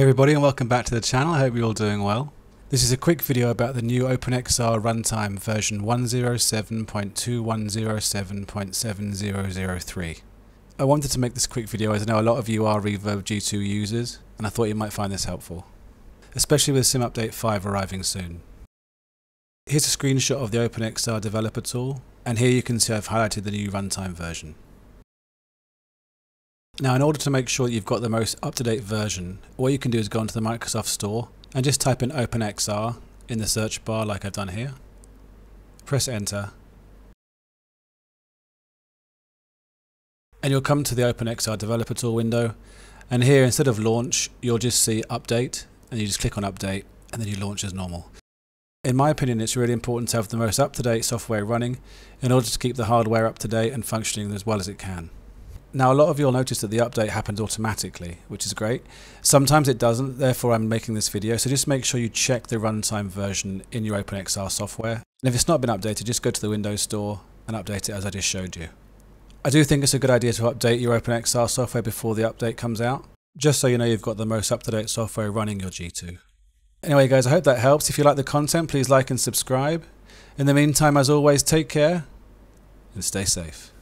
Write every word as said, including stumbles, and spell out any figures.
Hey everybody, and welcome back to the channel. I hope you're all doing well. This is a quick video about the new OpenXR runtime version one oh seven point two one oh seven point seven zero zero three. I wanted to make this quick video as I know a lot of you are Reverb G two users, and I thought you might find this helpful, especially with Sim Update five arriving soon. Here's a screenshot of the OpenXR developer tool, and here you can see I've highlighted the new runtime version. Now, in order to make sure that you've got the most up-to-date version, all you can do is go onto the Microsoft Store and just type in OpenXR in the search bar like I've done here. Press enter. And you'll come to the OpenXR developer tool window, and here instead of launch you'll just see update, and you just click on update and then you launch as normal. In my opinion, it's really important to have the most up-to-date software running in order to keep the hardware up to date and functioning as well as it can. Now, a lot of you will notice that the update happens automatically, which is great. Sometimes it doesn't, therefore I'm making this video, so just make sure you check the runtime version in your OpenXR software. And if it's not been updated, just go to the Windows Store and update it as I just showed you. I do think it's a good idea to update your OpenXR software before the update comes out, just so you know you've got the most up-to-date software running your G two. Anyway guys, I hope that helps. If you like the content, please like and subscribe. In the meantime, as always, take care and stay safe.